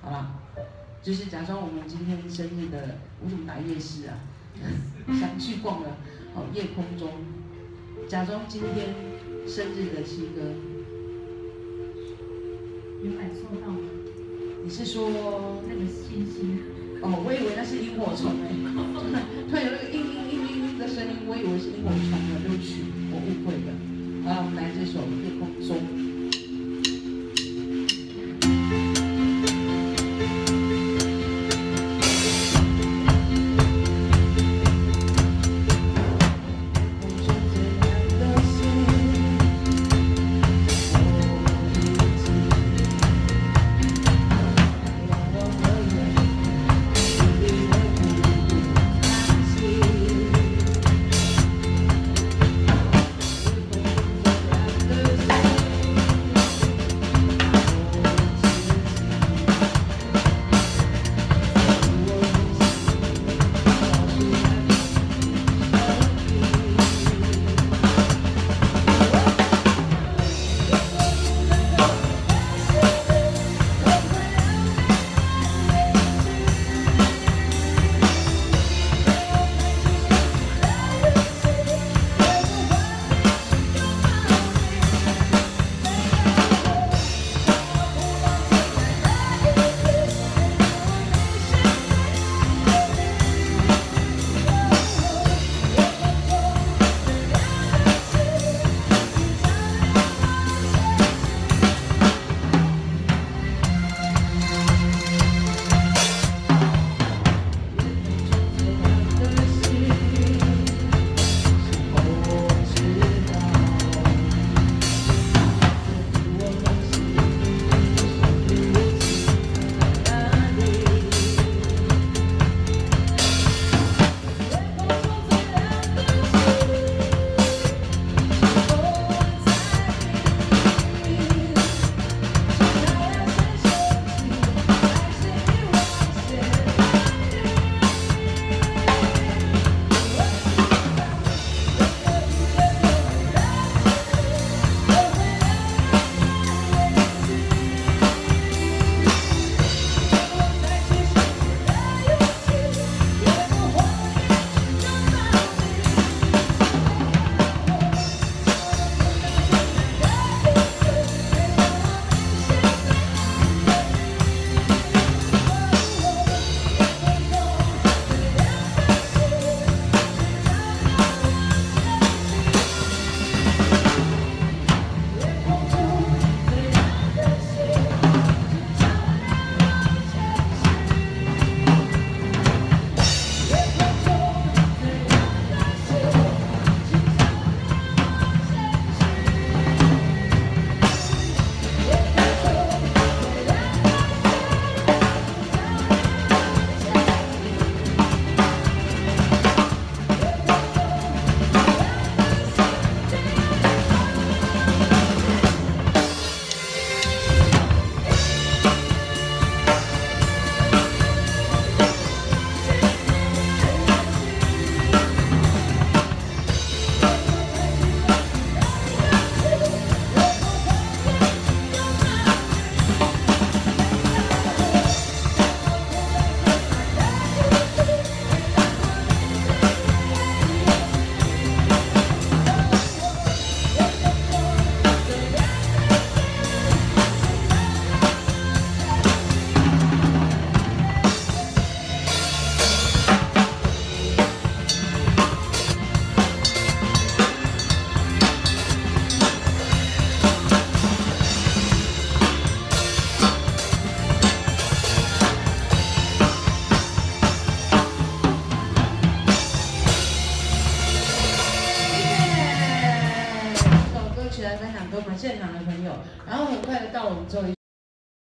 好吧？就是假装我们今天生日的，为什么打夜市啊？想去逛了夜空中，假装今天生日的七哥。 有感受到吗？ 你是说那个信息？ 哦，我以为那是萤火虫哎，突然有那个嘤的声音，我以为是萤火虫的，对不起，我误会了。好，我们来这首《夜空中》。分享给我们现场的朋友，然后很快的到了我们最后一。